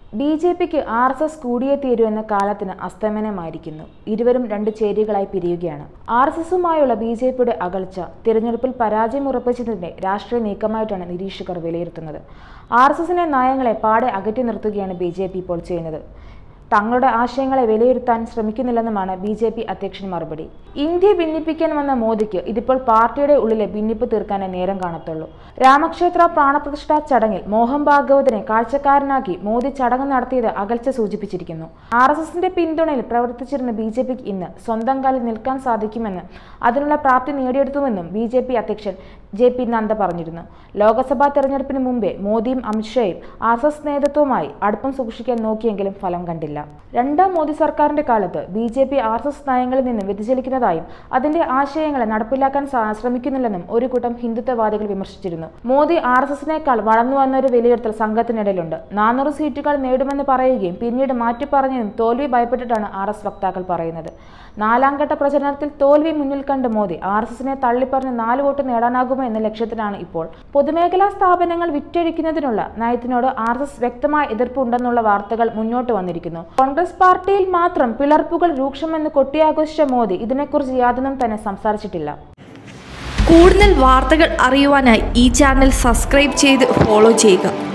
ബി.ജെ.പിക്ക് RSS കൂടിയേ തീരൂ എന്ന കാലത്തിന് അസ്തമനമായിരിക്കുന്നു. ഇരുവരും രണ്ട് ചേരികളായി പിരിയുകയാണ്. RSSുമായുള്ള ബി.ജെ.പിയുടെ അകൽച്ച തിരഞ്ഞെടുപ്പിൽ പരാജയം ഉറപ്പിച്ചതിന്റെ രാഷ്ട്രീയ നീക്കമായിട്ടാണ് നിരീക്ഷകർ വിലയിരുത്തുന്നത്. RSSന്റെ നയങ്ങളെ പാടെ അകറ്റി നിർത്തുകയാണ് ബി.ജെ.പി ഇപ്പോൾ ചെയ്യുന്നത്. തങ്ങളുടെ ആശയങ്ങളെ വിലയിരുത്താൻ ശ്രമിക്കുന്നില്ലെന്നുമാണ് ബി.ജെ.പി അധ്യക്ഷൻ മറുപടി. ഇന്ത്യയെ ഭിന്നിപ്പിക്കാൻ വന്ന മോദിക്ക് ഇതിപ്പോൾ പാർട്ടിയുടെ ഉള്ളിലെ ഭിന്നിപ്പ് തീർക്കാനേ നേരം കാണത്തുള്ളൂ. രാമക്ഷേത്ര പ്രാണപ്രതിഷ്ഠാ ചടങ്ങിൽ മോഹൻ ഭാഗവതിനെ കാഴ്ചക്കാരനാക്കി മോദി ചടങ്ങ് നടത്തിയത് അകൽച്ച സൂചിപ്പിച്ചിരിക്കുന്നു. RSSന്റെ പിന്തുണയിൽ പ്രവർത്തിച്ചിരുന്ന ബി.ജെ.പിക്ക് ഇന്ന് സ്വന്തം കാലിൽ നിൽക്കാൻ സാധിക്കുമെന്ന് അതിനുള്ള പ്രാപ്തി നേടിയെടുത്തുവെന്നും ബി.ജെ.പി അധ്യക്ഷൻ JP നദ്ദ പറഞ്ഞിരുന്നു. ലോക്സഭാ തെരഞ്ഞെടുപ്പിന് മുമ്പേ മോദിയും അമിത്ഷായും RSS നേതൃത്വവുമായി അടുപ്പം സൂക്ഷിക്കാൻ നോക്കിയെങ്കിലും ഫലം കണ്ടില്ല. രണ്ടാം മോദി സർക്കാരിന്റെ കാലത്ത് ബി.ജെ.പി RSS നയങ്ങളിൽ നിന്ന് വ്യതിചലിക്കുന്നതായും അതിന്റെ ആശയങ്ങളെ നടപ്പിലാക്കാൻ ശ്രമിക്കുന്നില്ലെന്നും ഒരു കൂട്ടം ഹിന്ദുത്വവാദികൾ വിമർശിച്ചിരുന്നു. മോദി RSSനേക്കാൾ വളർന്നു വന്ന ഒരു വിലയിരുത്തൽ സംഘത്തിനിടയിലുണ്ട്. 400 സീറ്റുകൾ നേടുമെന്ന് പറയുകയും പിന്നീട് മാറ്റി പറഞ്ഞതും തോൽവി ഭയപ്പെട്ടിട്ടാണ് RSS വക്താക്കൾ പറയുന്നത്. നാലാം ഘട്ട പ്രചരണത്തിൽ തോൽവി മുന്നിൽ കണ്ട് മോദി RSSനെ തള്ളിപ്പറഞ്ഞ് 4 വോട്ട് നേടാനാകുമോ എന്ന ലക്ഷ്യത്തിലാണ് ഇപ്പോൾ. പൊതുമേഖലാ സ്ഥാപനങ്ങൾ വിറ്റഴിക്കുന്നതിനുള്ള നയത്തിനോട് RSS വ്യക്തമായ എതിർപ്പുണ്ടെന്നുള്ള വാർത്തകൾ മുന്നോട്ട് വന്നിരിക്കുന്നു. കോൺഗ്രസ് പാർട്ടിയിൽ മാത്രം പിളർപ്പുകൾ രൂക്ഷമെന്ന് കൊട്ടിയാഘോഷിച്ച മോദി ഇതിനെക്കുറിച്ച് യാതൊന്നും തന്നെ സംസാരിച്ചിട്ടില്ല. കൂടുതൽ വാർത്തകൾ അറിയുവാനായി ഈ ചാനൽ സബ്സ്ക്രൈബ് ചെയ്ത് ഫോളോ ചെയ്യുക.